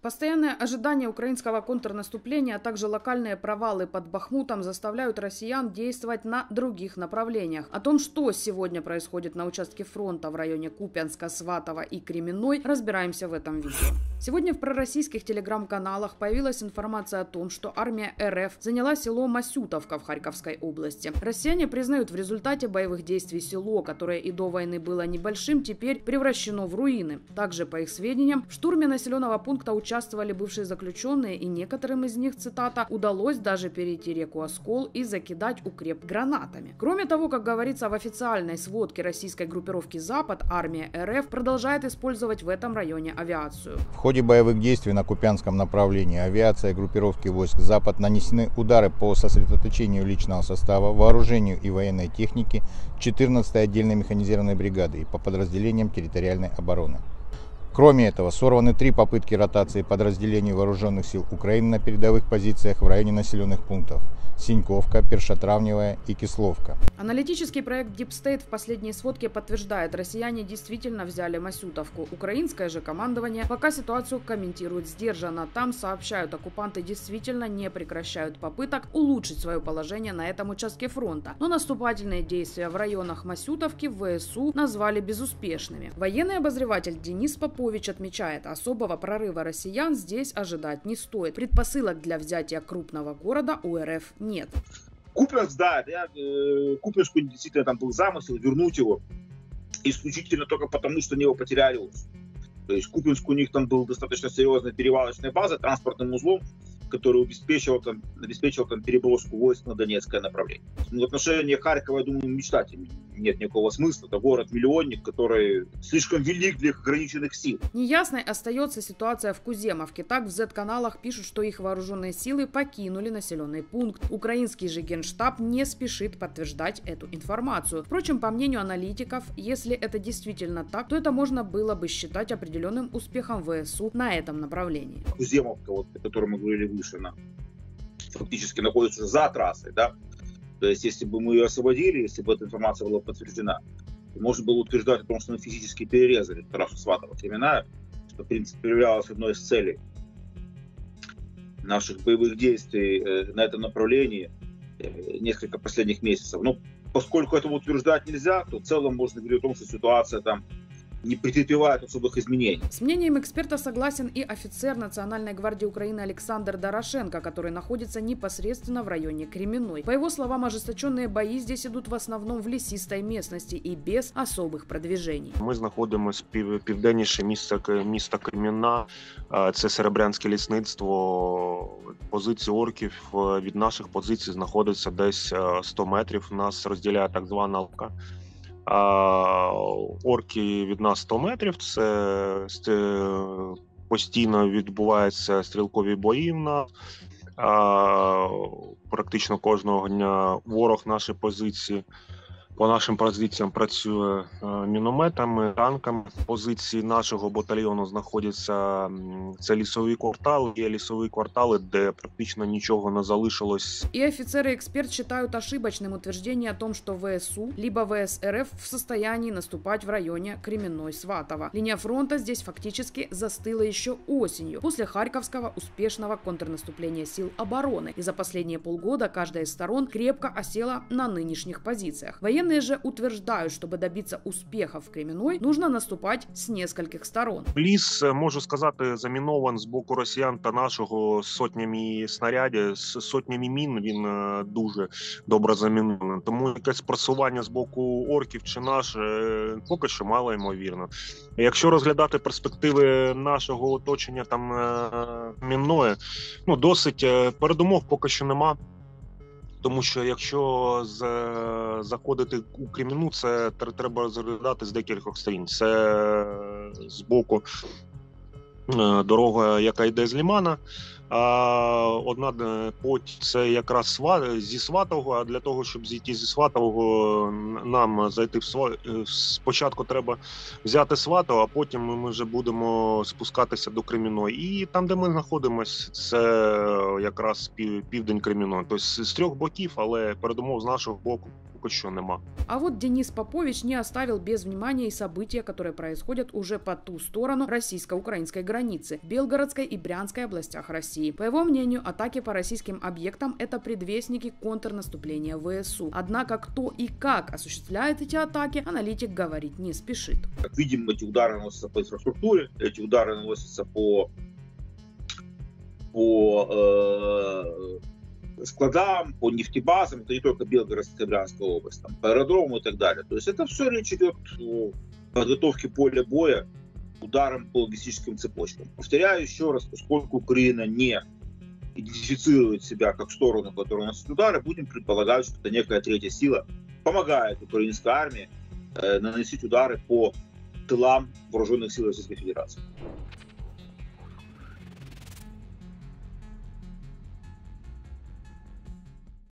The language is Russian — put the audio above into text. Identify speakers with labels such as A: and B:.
A: Постоянное ожидание украинского контрнаступления, а также локальные провалы под Бахмутом заставляют россиян действовать на других направлениях. О том, что сегодня происходит на участке фронта в районе Купянска, Сватово и Кременной, разбираемся в этом видео. Сегодня в пророссийских телеграм-каналах появилась информация о том, что армия РФ заняла село Масютовка в Харьковской области. Россияне признают, в результате боевых действий село, которое и до войны было небольшим, теперь превращено в руины. Также, по их сведениям, в штурме населенного пункта участвовали бывшие заключенные, и некоторым из них, цитата, удалось даже перейти реку Оскол и закидать укреп гранатами. Кроме того, как говорится в официальной сводке российской группировки «Запад», армия РФ продолжает использовать в этом районе авиацию.
B: В ходе боевых действий на Купянском направлении авиация группировки войск «Запад» нанесены удары по сосредоточению личного состава, вооружению и военной техники 14-й отдельной механизированной бригады и по подразделениям территориальной обороны. Кроме этого, сорваны 3 попытки ротации подразделений вооруженных сил Украины на передовых позициях в районе населенных пунктов Синьковка, Першотравневая и Кисловка.
A: Аналитический проект Deep State в последней сводке подтверждает, россияне действительно взяли Масютовку. Украинское же командование пока ситуацию комментирует сдержанно. Там, сообщают, оккупанты действительно не прекращают попыток улучшить свое положение на этом участке фронта. Но наступательные действия в районах Масютовки ВСУ назвали безуспешными. Военный обозреватель Денис Попович отмечает, особого прорыва россиян здесь ожидать не стоит. Предпосылок для взятия крупного города у РФ нет.
C: Купянск, да, Купянску действительно там был замысел вернуть его исключительно только потому, что они его потеряли. То есть Купянск, у них там был достаточно серьезная перевалочная база транспортным узлом, который обеспечивал там переброску войск на Донецкое направление. В отношении Харькова, я думаю, мечтать нет никакого смысла. Это город-миллионник, который слишком велик для их ограниченных сил.
A: Неясной остается ситуация в Куземовке. Так в Z-каналах пишут, что их вооруженные силы покинули населенный пункт. Украинский же генштаб не спешит подтверждать эту информацию. Впрочем, по мнению аналитиков, если это действительно так, то это можно было бы считать определенным успехом ВСУ на этом направлении.
C: Куземовка, о которой мы говорили выше, она фактически находится за трассой, да. То есть, если бы мы ее освободили, если бы эта информация была подтверждена, то можно было утверждать о том, что мы физически перерезали трассу Сватово-Кременная, что, в принципе, являлось одной из целей наших боевых действий на этом направлении несколько последних месяцев. Но поскольку этого утверждать нельзя, то в целом можно говорить о том, что ситуация там не претерпевает особых изменений.
A: С мнением эксперта согласен и офицер Национальной гвардии Украины Александр Дорошенко, который находится непосредственно в районе Кременной. По его словам, ожесточенные бои здесь идут в основном в лесистой местности и без особых продвижений.
D: Ми знаходимося південніше міста Кремінна, це Серебрянське лісництво. Позиції орків від наших позицій знаходиться десь 100 метрів. Нас розділяє так звана лавка. Орки від нас 100 метрів, це постійно відбуваються стрілкові бої в нас. Практично кожного дня ворог наші позиції, по нашим позиціям працює мінометами, танками. Позиції нашого батальйону знаходяться, це лісові квартали, є лісові квартали, де практично ничего не залишилось.
A: И офицеры и эксперт считают ошибочным утверждение о том, что ВСУ либо ВСРФ в состоянии наступать в районе Кременной-Сватово. Линия фронта здесь фактически застыла еще осенью, после Харьковского успешного контрнаступления сил обороны. И за последние полгода каждая из сторон крепко осела на нынешних позициях. Военные же утверждают, чтобы добиться успеха в Кременной, нужно наступать с нескольких сторон.
D: Ліс, можу сказати, замінован з боку росіян та нашого сотнями снарядів, з сотнями мін, він дуже добре замінований. Тому якесь просування з боку орків чи наше поки що мало ймовірно. Якщо розглядати перспективи нашого оточення там мінної, досить передумов поки що нема. Тому що якщо заходити у Кремінну, це треба розглядати з декількох сторін. Це з боку дорога, яка йде з Лимана, одна путь це якраз зі Сватового, а для того, щоб зійти зі Сватового, нам зайти спочатку треба взяти Сватово, а потім ми вже будемо спускатися до Кремінної. І там, де ми знаходимося, це якраз південь Кремінної. Тобто з 3 боків, але передумов з нашого боку поки що нема.
A: А вот Денис Попович не оставил без внимания и события, которые происходят уже по ту сторону российско-украинской границы в Белгородской и Брянской областях России. По его мнению, атаки по российским объектам – это предвестники контрнаступления ВСУ. Однако кто и как осуществляет эти атаки, аналитик говорить не спешит.
C: Как видим, эти удары наносятся по инфраструктуре, эти удары наносятся по складам, по нефтебазам, это не только Белгородская и Брянская область, там, по аэродрому и так далее. То есть это все речь идет о подготовке поля боя, ударом по логистическим цепочкам. Повторяю еще раз, поскольку Украина не идентифицирует себя как сторону, которая наносит удары, будем предполагать, что это некая третья сила помогает украинской армии наносить удары по тылам вооруженных сил Российской Федерации.